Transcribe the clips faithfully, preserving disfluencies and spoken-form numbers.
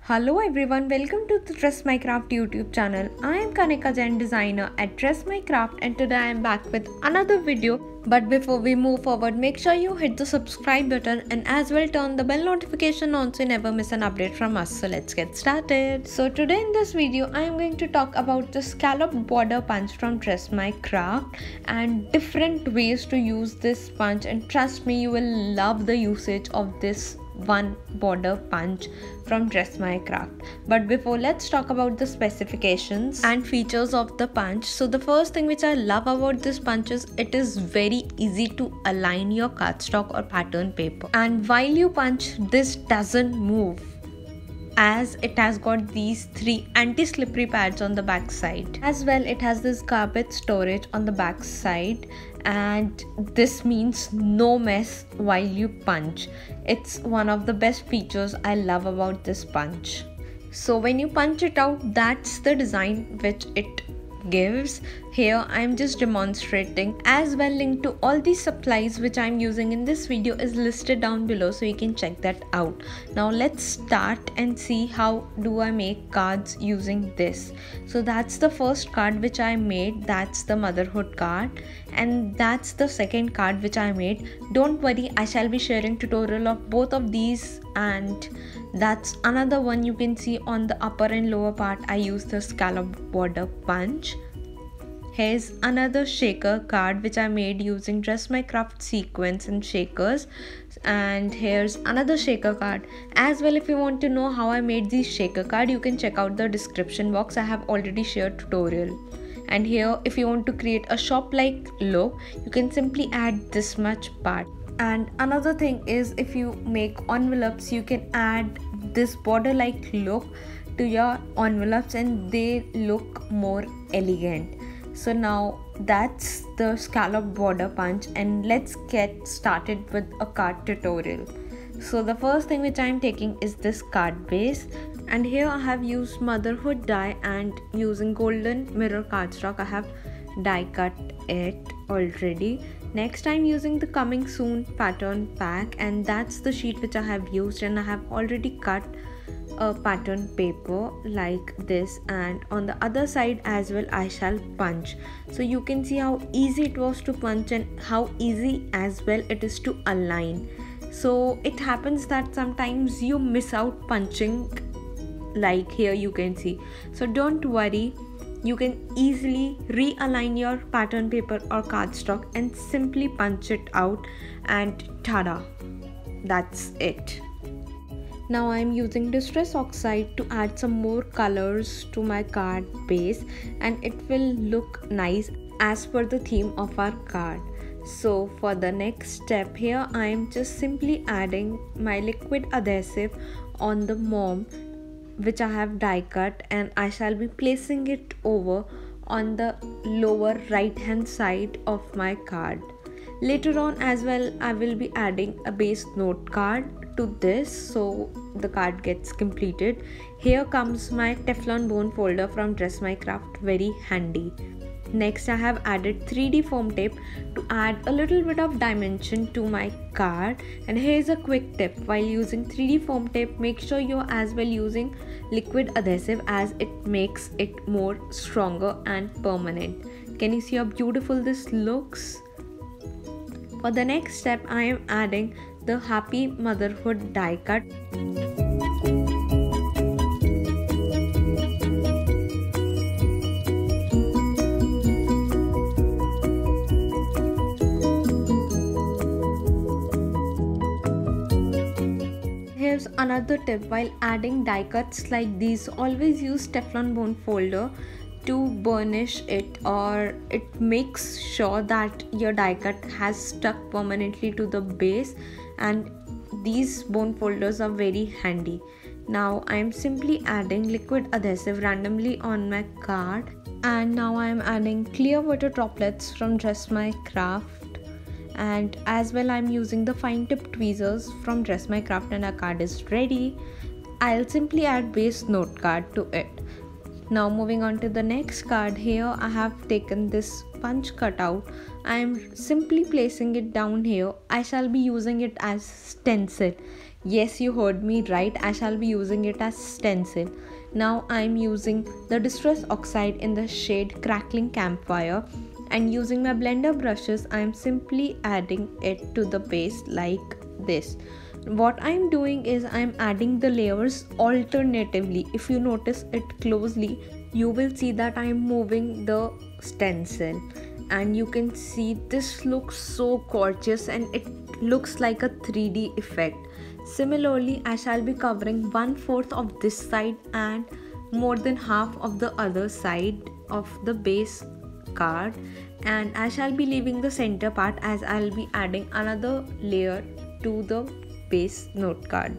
Hello everyone, welcome to the Dress My Craft YouTube channel. I am Kanika Jain, designer at Dress My Craft, and today I am back with another video. But before we move forward, make sure you hit the subscribe button and as well turn the bell notification on so you never miss an update from us. So let's get started. So today in this video I am going to talk about the scallop border punch from Dress My Craft and different ways to use this punch, and trust me, you will love the usage of this one border punch from Dress My Craft. But before, let's talk about the specifications and features of the punch. So the first thing which I love about this punch is it is very easy to align your cardstock or pattern paper, and while you punch, this doesn't move as it has got these three anti-slippery pads on the back side. As well, it has this garbage storage on the back side, and this means no mess while you punch. It's one of the best features I love about this punch. So when you punch it out, that's the design which it gives. Here I am just demonstrating. As well, link to all these supplies which I am using in this video is listed down below, so you can check that out. Now let's start and see how do I make cards using this. So that's the first card which I made, that's the motherhood card, and that's the second card which I made. Don't worry, I shall be sharing tutorial of both of these, and that's another one. You can see on the upper and lower part I use the scallop border punch. Here's another shaker card which I made using Dress My Craft sequins and shakers, and here's another shaker card as well. If you want to know how I made these shaker card, you can check out the description box. I have already shared tutorial. And here, if you want to create a shop like look, you can simply add this much part. And another thing is, if you make envelopes, you can add this border like look to your envelopes and they look more elegant. So now that's the scallop border punch, and let's get started with a card tutorial. So the first thing which I am taking is this card base, and here I have used motherhood die, and using golden mirror cardstock I have die cut it already. Next I'm using the coming soon pattern pack, and that's the sheet which I have used, and I have already cut a pattern paper like this, and on the other side as well I shall punch. So you can see how easy it was to punch and how easy as well it is to align. So it happens that sometimes you miss out punching, like here you can see. So don't worry, you can easily realign your pattern paper or cardstock and simply punch it out, and tada, that's it. Now I am using Distress Oxide to add some more colors to my card base, and it will look nice as per the theme of our card. So for the next step, here I am just simply adding my liquid adhesive on the mom which I have die cut, and I shall be placing it over on the lower right hand side of my card. Later on as well, I will be adding a base note card to this, so the card gets completed. Here comes my Teflon bone folder from Dress My Craft, very handy. Next I have added three D foam tape to add a little bit of dimension to my card. And here's a quick tip: while using three D foam tape, make sure you're as well using liquid adhesive, as it makes it more stronger and permanent. Can you see how beautiful this looks? For the next step, I am adding the Happy Motherhood die cut. Here's another tip: while adding die cuts like these, always use Teflon bone folder to burnish it, or it makes sure that your die cut has stuck permanently to the base, and these bone folders are very handy. Now I am simply adding liquid adhesive randomly on my card, and now I am adding clear water droplets from Dress My Craft, and as well I'm using the fine tip tweezers from Dress My Craft, and our card is ready. I'll simply add base note card to it. Now moving on to the next card, here I have taken this punch cutout. I am simply placing it down here. I shall be using it as stencil. Yes, you heard me right. I shall be using it as stencil. Now I am using the Distress Oxide in the shade Crackling Campfire, and using my blender brushes I am simply adding it to the base like this. What I am doing is I am adding the layers alternatively. If you notice it closely, you will see that I am moving the stencil, and you can see this looks so gorgeous and it looks like a three D effect. Similarly, I shall be covering one fourth of this side and more than half of the other side of the base card, and I shall be leaving the center part as I'll be adding another layer to the base note card.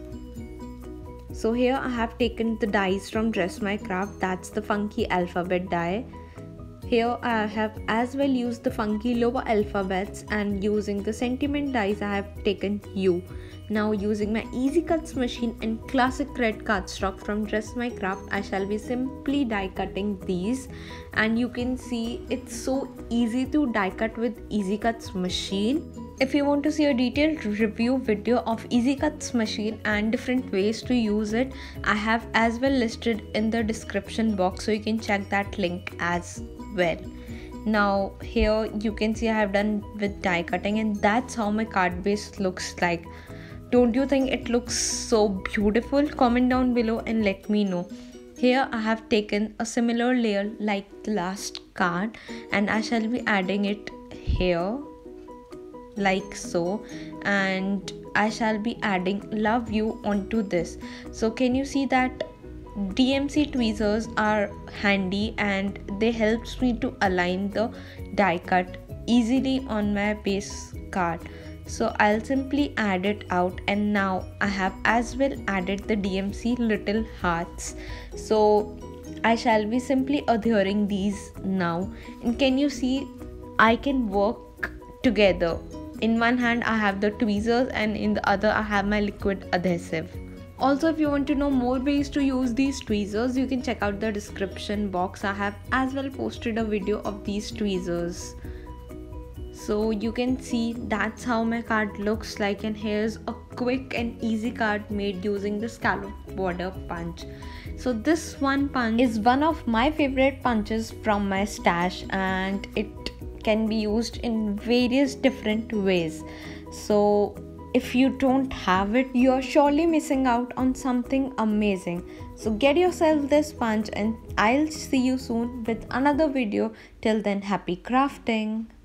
So here I have taken the dies from Dress My Craft, that's the funky alphabet die. Here I have as well used the funky lower alphabets, and using the sentiment dies I have taken U. Now using my Easy Cuts machine and classic red cardstock from Dress My Craft, I shall be simply die cutting these, and you can see it's so easy to die cut with Easy Cuts machine. If you want to see a detailed review video of Easy Cuts machine and different ways to use it, I have as well listed in the description box, so you can check that link as well. Now here you can see I have done with die cutting, and that's how my card base looks like. Don't you think it looks so beautiful? Comment down below and let me know. Here I have taken a similar layer like the last card, and I shall be adding it here like so, and I shall be adding Love You onto this. So can you see that D M C tweezers are handy and they helps me to align the die cut easily on my base card. So I'll simply add it out, and now I have as well added the D M C little hearts. So I shall be simply adhering these now, and can you see I can work together. In one hand I have the tweezers and in the other I have my liquid adhesive. Also, if you want to know more ways to use these tweezers, you can check out the description box. I have as well posted a video of these tweezers. So you can see that's how my card looks like, and here's a quick and easy card made using the scallop border punch. So this one punch is one of my favorite punches from my stash, and it can be used in various different ways. So if you don't have it, you're surely missing out on something amazing. So get yourself this punch, and I'll see you soon with another video. Till then, happy crafting.